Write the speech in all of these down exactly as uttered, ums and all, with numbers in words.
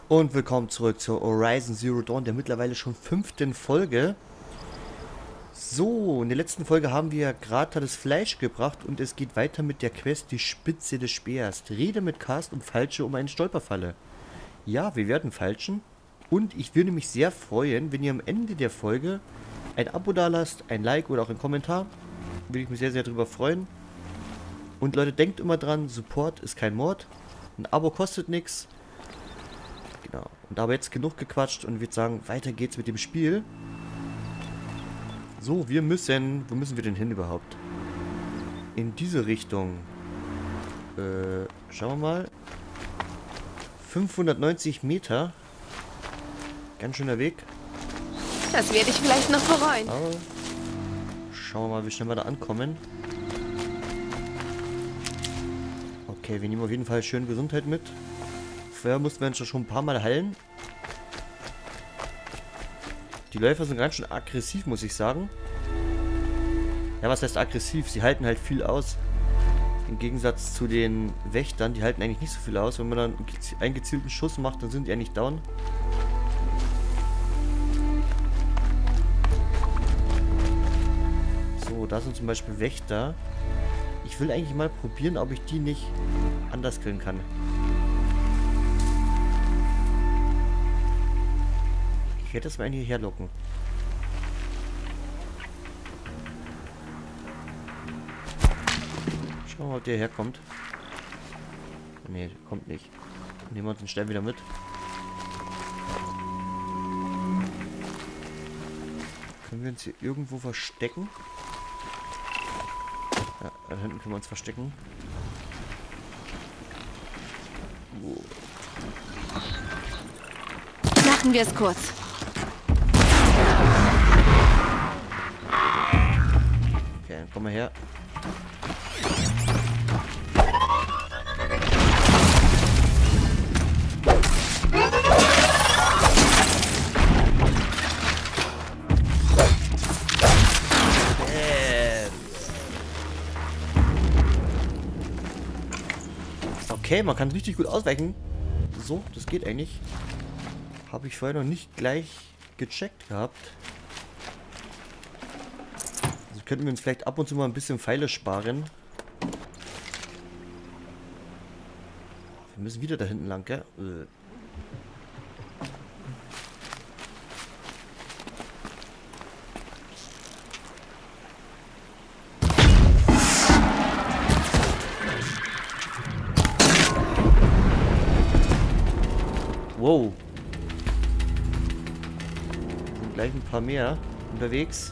Und willkommen zurück zur Horizon Zero Dawn, der mittlerweile schon fünften Folge. So, in der letzten Folge haben wir gerade das Fleisch gebracht und es geht weiter mit der Quest Die Spitze des Speers. Rede mit Cast und Falsche um eine Stolperfalle. Ja, wir werden falschen und ich würde mich sehr freuen, wenn ihr am Ende der Folge ein Abo da lasst, ein Like oder auch einen Kommentar. Würde ich mich sehr, sehr darüber freuen. Und Leute, denkt immer dran, Support ist kein Mord. Ein Abo kostet nichts. Genau. Und aber jetzt genug gequatscht und würde sagen, weiter geht's mit dem Spiel. So, wir müssen... Wo müssen wir denn hin überhaupt? In diese Richtung. Äh, schauen wir mal. fünfhundertneunzig Meter. Ganz schöner Weg. Das werde ich vielleicht noch bereuen. Aber schauen wir mal, wie schnell wir da ankommen. Okay, wir nehmen auf jeden Fall schön Gesundheit mit. Vorher mussten wir uns schon ein paar Mal heilen. Die Läufer sind ganz schön aggressiv, muss ich sagen. Ja, was heißt aggressiv? Sie halten halt viel aus. Im Gegensatz zu den Wächtern, die halten eigentlich nicht so viel aus. Wenn man dann einen gezielten Schuss macht, dann sind die eigentlich down. So, da sind zum Beispiel Wächter. Ich will eigentlich mal probieren, ob ich die nicht anders killen kann. Ich werde das mal hierher locken. Schauen wir mal, ob der herkommt. Ne, kommt nicht. Nehmen wir uns den Stern wieder mit. Können wir uns hier irgendwo verstecken? Ja, da hinten können wir uns verstecken. Oh. Machen wir es kurz. Okay, dann komm mal her. Okay, man kann richtig gut ausweichen. So, das geht eigentlich. Habe ich vorher noch nicht gleich gecheckt gehabt. Also könnten wir uns vielleicht ab und zu mal ein bisschen Pfeile sparen. Wir müssen wieder da hinten lang, gell? Äh. Wow. Sind gleich ein paar mehr unterwegs.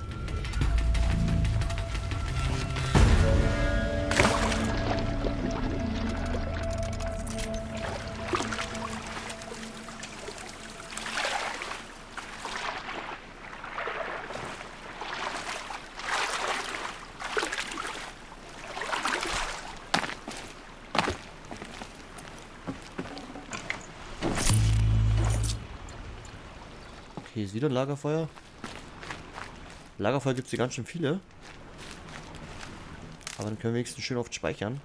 Hier ist wieder ein Lagerfeuer. Lagerfeuer gibt es hier ganz schön viele. Aber dann können wir wenigstens schön oft speichern.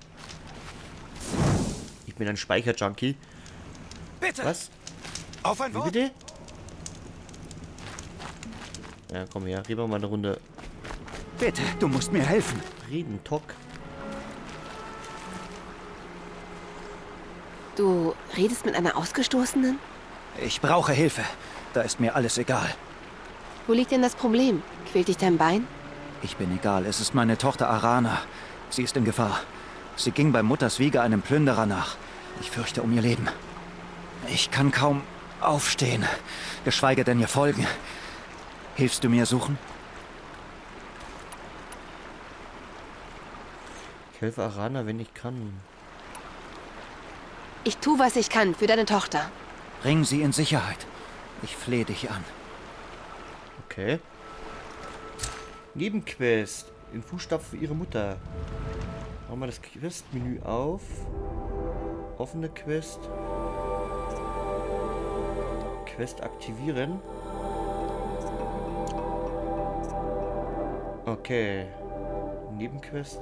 Ich bin ein Speicher-Junkie. Bitte! Was? Auf ein Wie Wort! bitte? Ja, komm her. Reden wir mal eine Runde. Bitte, du musst mir helfen. Reden, Talk. Du redest mit einer Ausgestoßenen? Ich brauche Hilfe. Da ist mir alles egal. Wo liegt denn das Problem? Quält dich dein Bein? Ich bin egal. Es ist meine Tochter Arana. Sie ist in Gefahr. Sie ging bei Mutters Wiege einem Plünderer nach. Ich fürchte um ihr Leben. Ich kann kaum aufstehen, geschweige denn ihr folgen. Hilfst du mir suchen? Ich helfe Arana, wenn ich kann. Ich tue, was ich kann für deine Tochter. Bring sie in Sicherheit. Ich flehe dich an. Okay. Nebenquest. In Fußstapfen ihrer Mutter. Machen wir das Quest-Menü auf. Offene Quest. Quest aktivieren. Okay. Nebenquest.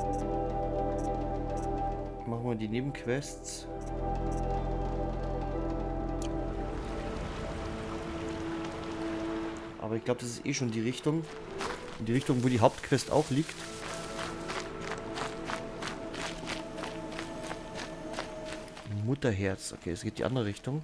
Machen wir die Nebenquests. Aber ich glaube, das ist eh schon die Richtung. In die Richtung, wo die Hauptquest auch liegt. Mutterherz. Okay, es geht die andere Richtung.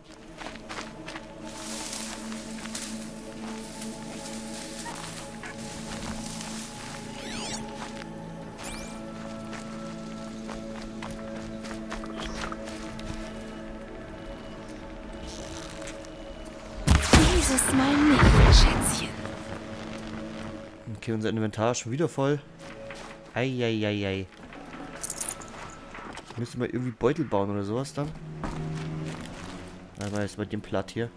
Dieses Mal nicht, Schätzchen. Okay, unser Inventar ist schon wieder voll. Eieiei. Müssen wir irgendwie Beutel bauen oder sowas dann? Einmal jetzt mit dem Platt hier.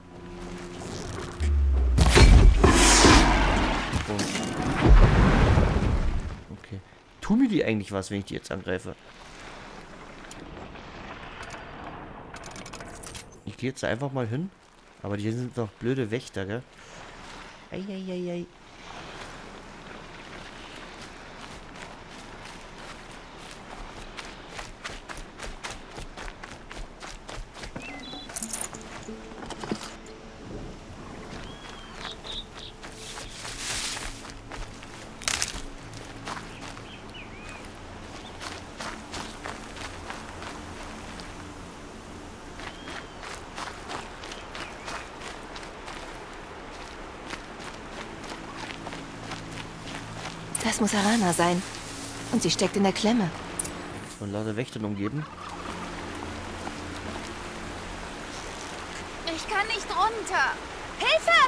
Oh. Okay. Tun mir die eigentlich was, wenn ich die jetzt angreife? Ich gehe jetzt einfach mal hin. Aber die sind doch blöde Wächter, gell? Eieiei. Das muss Arana sein. Und sie steckt in der Klemme. Von lauter Wächtern umgeben. Ich kann nicht runter. Hilfe!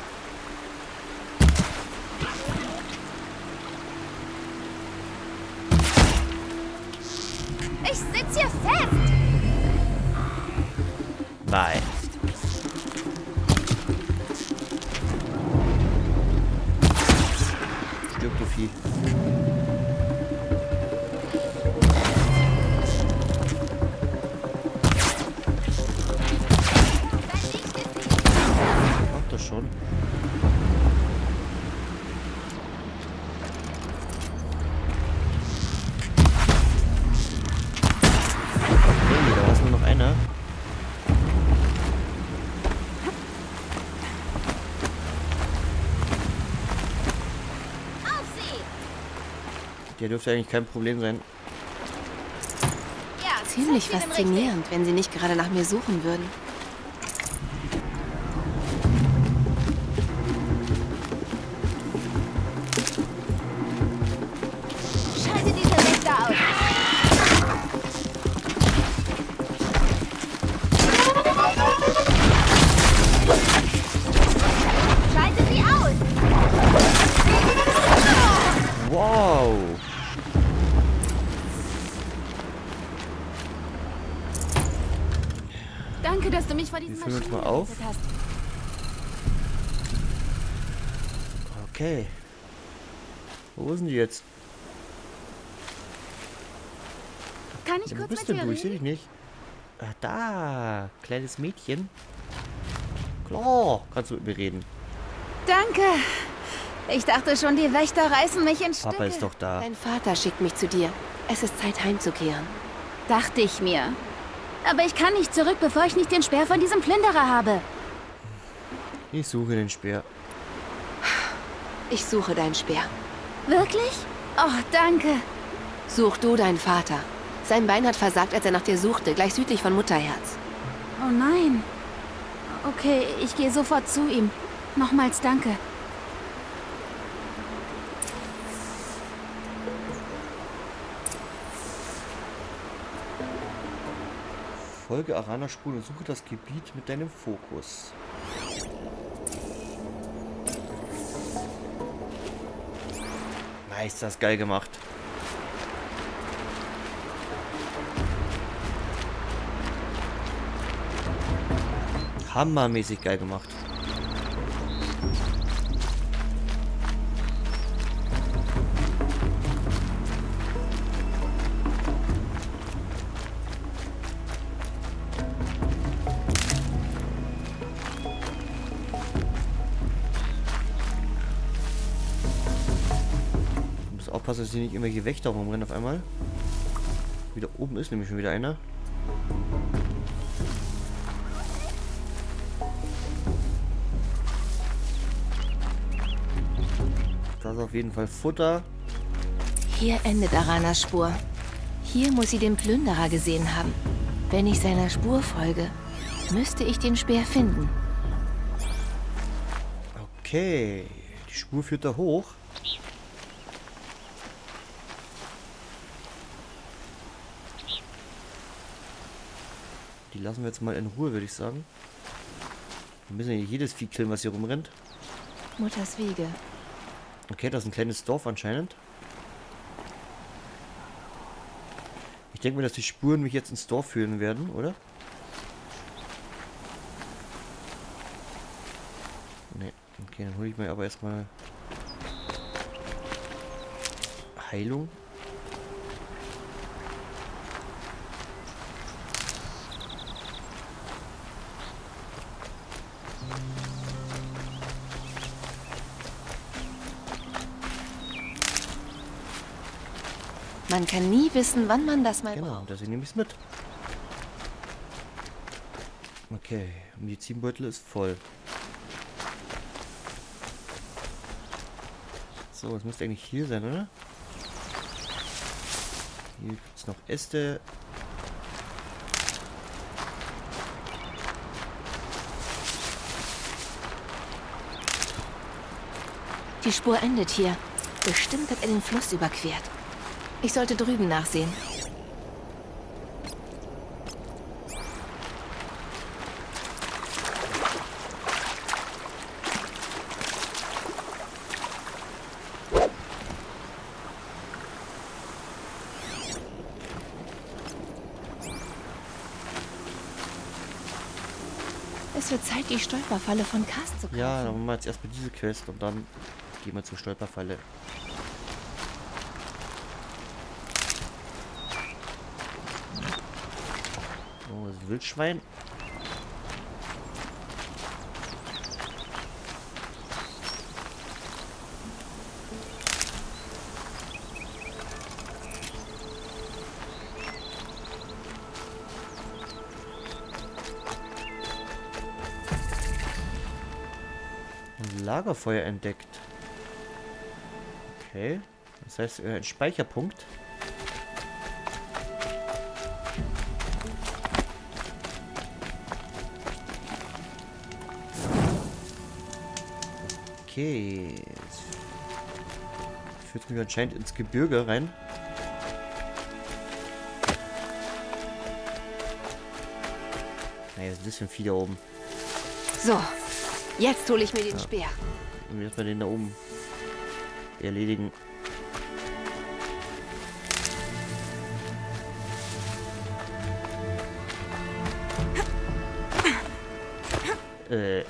Ich sitze hier fest. Bye. Stirb, du Vieh. Macht das schon. Okay, da ist nur noch einer. Der dürfte eigentlich kein Problem sein. Ja, Ziemlich zeig ihnen faszinierend, wenn sie nicht gerade nach mir suchen würden. richtig. Schalte diese Wächter aus. Schalte sie aus. Wow. Danke, dass du mich vor Wir diesem füllen uns mal Maschinen auf. gerettet hast. Okay. Wo sind die jetzt? Kann ich Ja, wo kurz bist mit denn dir du? Ich sehe reden? dich nicht. Ah, da. Kleines Mädchen. Klar, kannst du mit mir reden. Danke. Ich dachte schon, die Wächter reißen mich in Stücke. Papa ist doch da. Dein Vater schickt mich zu dir. Es ist Zeit, heimzukehren. Dachte ich mir. Aber ich kann nicht zurück, bevor ich nicht den Speer von diesem Plünderer habe. Ich suche den Speer. Ich suche deinen Speer. Wirklich? Oh, danke. Such du deinen Vater. Sein Bein hat versagt, als er nach dir suchte, gleich südlich von Mutterherz. Oh nein. Okay, ich gehe sofort zu ihm. Nochmals danke. Folge Arana-Spuren und suche das Gebiet mit deinem Fokus. Nice, das ist geil gemacht. Hammermäßig geil gemacht. Ich muss aufpassen, dass hier nicht irgendwelche Wächter rumrennen auf einmal. Wieder oben ist nämlich schon wieder einer. ist auf jeden Fall Futter. Hier endet Aranas Spur. Hier muss sie den Plünderer gesehen haben. Wenn ich seiner Spur folge, müsste ich den Speer finden. Okay, die Spur führt da hoch. Die lassen wir jetzt mal in Ruhe, würde ich sagen. Wir müssen ja jedes Vieh killen, was hier rumrennt. Mutters Wiege. Okay, das ist ein kleines Dorf anscheinend. Ich denke mir, dass die Spuren mich jetzt ins Dorf führen werden, oder? Ne, okay, dann hole ich mir aber erstmal Heilung. Man kann nie wissen, wann man das mal Genau, braucht. deswegen nehme ich es mit. Okay, Medizinbeutel ist voll. So, es müsste eigentlich hier sein, oder? Hier gibt es noch Äste. Die Spur endet hier. Bestimmt hat er den Fluss überquert. Ich sollte drüben nachsehen. Es wird Zeit, die Stolperfalle von Cast zu kaufen. Ja, dann machen wir jetzt erstmal diese Quest und dann gehen wir zur Stolperfalle. Oh, das Wildschwein. Ein Lagerfeuer entdeckt. Okay. Das heißt, äh, ein Speicherpunkt. Okay. Das führt mich anscheinend ins Gebirge rein. Naja, was ist das für ein Vieh da oben? So, jetzt hole ich mir den Ja. Speer. Und erstmal den da oben erledigen. Äh.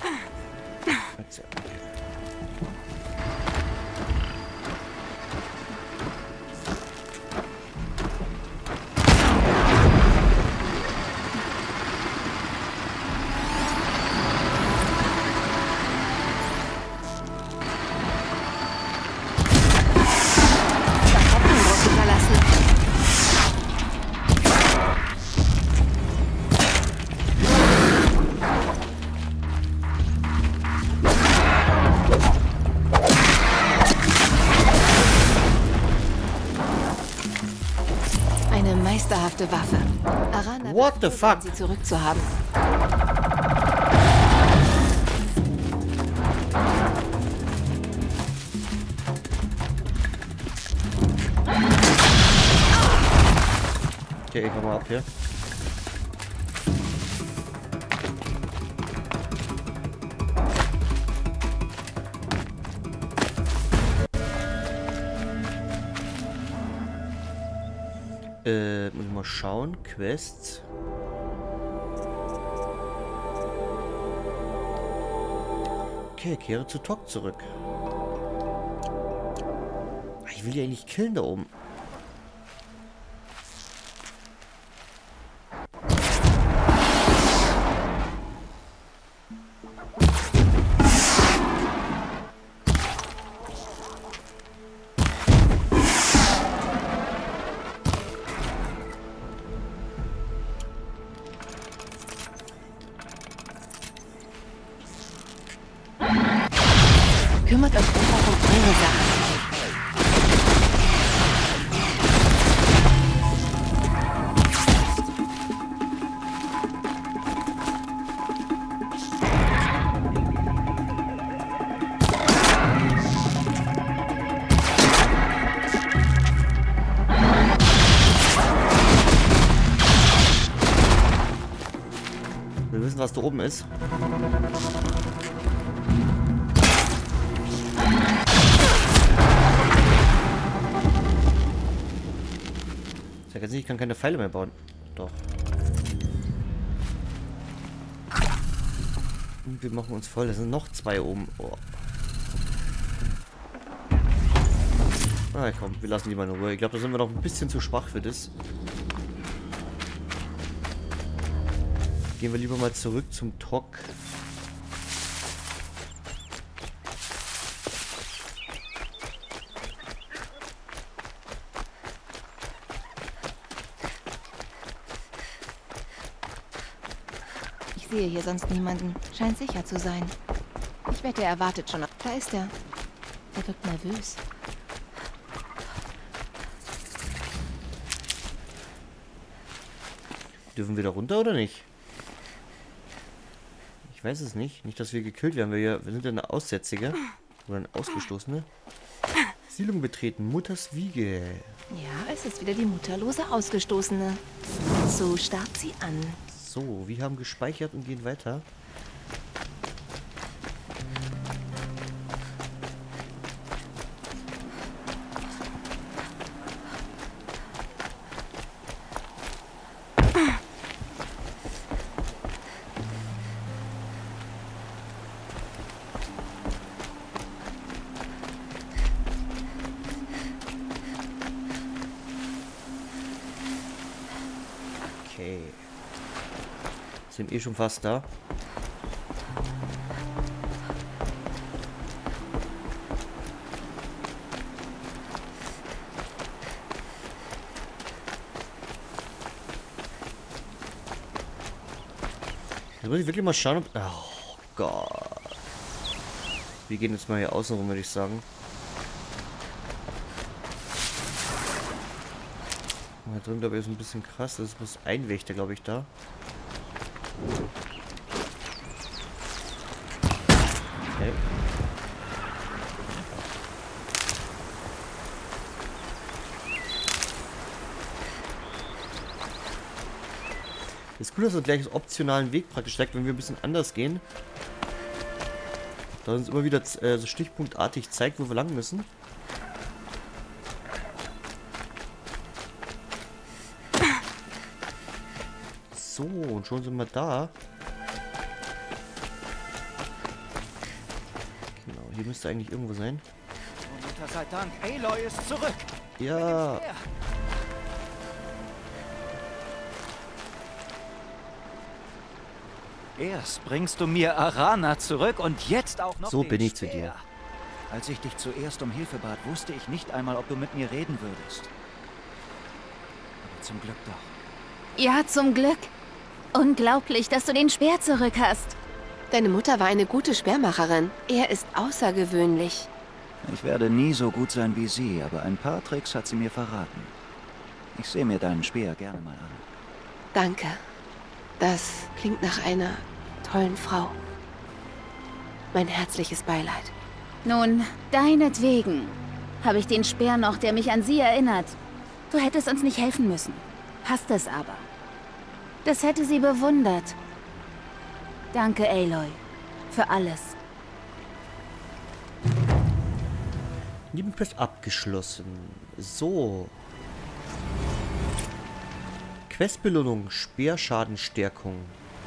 Eine meisterhafte Waffe. Arana What the befiehlt, fuck? sie zurückzuhaben. Okay, ich komm mal ab hier. Äh, muss ich mal schauen. Quests. Okay, kehre zu Tok zurück. Ich will die eigentlich killen da oben. Kümmert euch einfach um eure Sachen. Wir wissen, was da oben ist. Ich sag jetzt nicht, ich kann keine Pfeile mehr bauen. Doch. Und wir machen uns voll. Es sind noch zwei oben. Oh. Na komm, wir lassen die mal in Ruhe. Ich glaube, da sind wir noch ein bisschen zu schwach für das. Gehen wir lieber mal zurück zum Tok. Ich sehe hier sonst niemanden. Scheint sicher zu sein. Ich wette, er wartet schon. Da ist er. Er wirkt nervös. Dürfen wir da runter oder nicht? Ich weiß es nicht. Nicht, dass wir gekillt werden. Wir, ja, wir sind ja eine Aussätzige. Oder ein Ausgestoßene. Siedlung betreten. Mutters Wiege. Ja, es ist wieder die mutterlose Ausgestoßene. So starrt sie an. So, wir haben gespeichert und gehen weiter. Okay. Sind eh schon fast da. Jetzt muss ich wirklich mal schauen, ob... Oh Gott. Wir gehen jetzt mal hier außen rum, würde ich sagen. Da drin, glaube ich, ist ein bisschen krass. Das ist bloß ein Wächter, glaube ich, da. Okay. Das ist cool, dass er gleich einen optionalen Weg praktisch zeigt, wenn wir ein bisschen anders gehen. Da uns immer wieder äh, so stichpunktartig zeigt, wo wir lang müssen. So, und schon sind wir da. Genau, hier müsste eigentlich irgendwo sein. Oh, Mutter sei Dank, Aloy ist zurück. Ja. Erst bringst du mir Arana zurück und jetzt auch noch So den bin ich Speer. zu dir. Als ich dich zuerst um Hilfe bat, wusste ich nicht einmal, ob du mit mir reden würdest. Aber zum Glück doch. Ja, zum Glück. Unglaublich, dass du den Speer zurück hast. Deine Mutter war eine gute Speermacherin. Er ist außergewöhnlich. Ich werde nie so gut sein wie sie, aber ein paar Tricks hat sie mir verraten. Ich sehe mir deinen Speer gerne mal an. Danke. Das klingt nach einer tollen Frau. Mein herzliches Beileid. Nun, deinetwegen habe ich den Speer noch, der mich an sie erinnert. Du hättest uns nicht helfen müssen. Hast es aber. Das hätte sie bewundert. Danke, Aloy. Für alles. Nebenquest abgeschlossen. So. Questbelohnung, Speerschadenstärkung.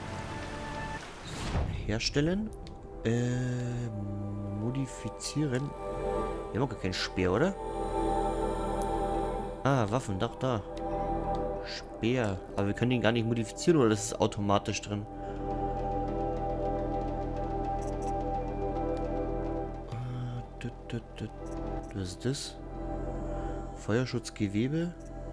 Herstellen. Äh, modifizieren. Wir haben auch gar keinen Speer, oder? Ah, Waffen, doch, da. Speer. Aber wir können den gar nicht modifizieren, oder das ist automatisch drin? Ah, tut, tut, tut. Was ist das? Feuerschutzgewebe.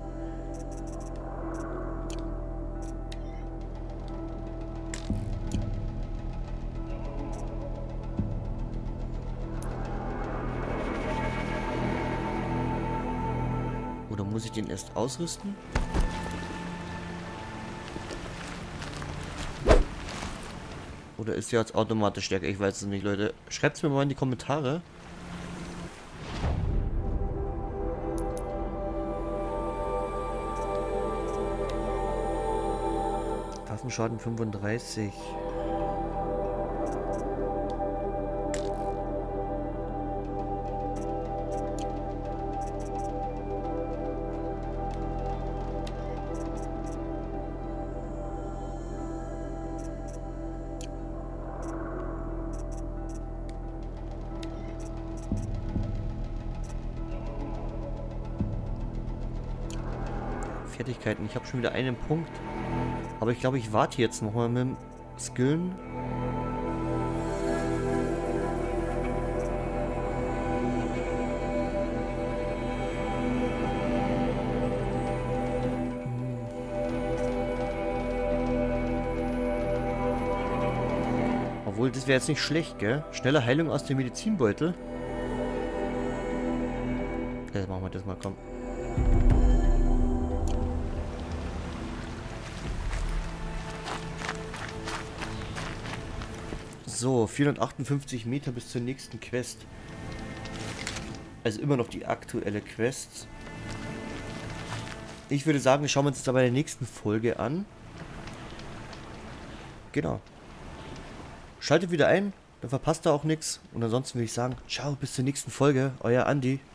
Oder muss ich den erst ausrüsten? Oder ist der jetzt automatisch stärker? Ich weiß es nicht, Leute. Schreibt es mir mal in die Kommentare. Waffenschaden fünfunddreißig. Fertigkeiten. Ich habe schon wieder einen Punkt. Aber ich glaube, ich warte jetzt noch mal mit dem Skillen. Obwohl, das wäre jetzt nicht schlecht, gell? Schnelle Heilung aus dem Medizinbeutel. Ja, machen wir das mal, komm. So, vierhundertachtundfünfzig Meter bis zur nächsten Quest. Also immer noch die aktuelle Quest. Ich würde sagen, schauen wir uns das aber in der nächsten Folge an. Genau. Schaltet wieder ein, dann verpasst ihr auch nichts. Und ansonsten würde ich sagen, ciao, bis zur nächsten Folge. Euer Andi.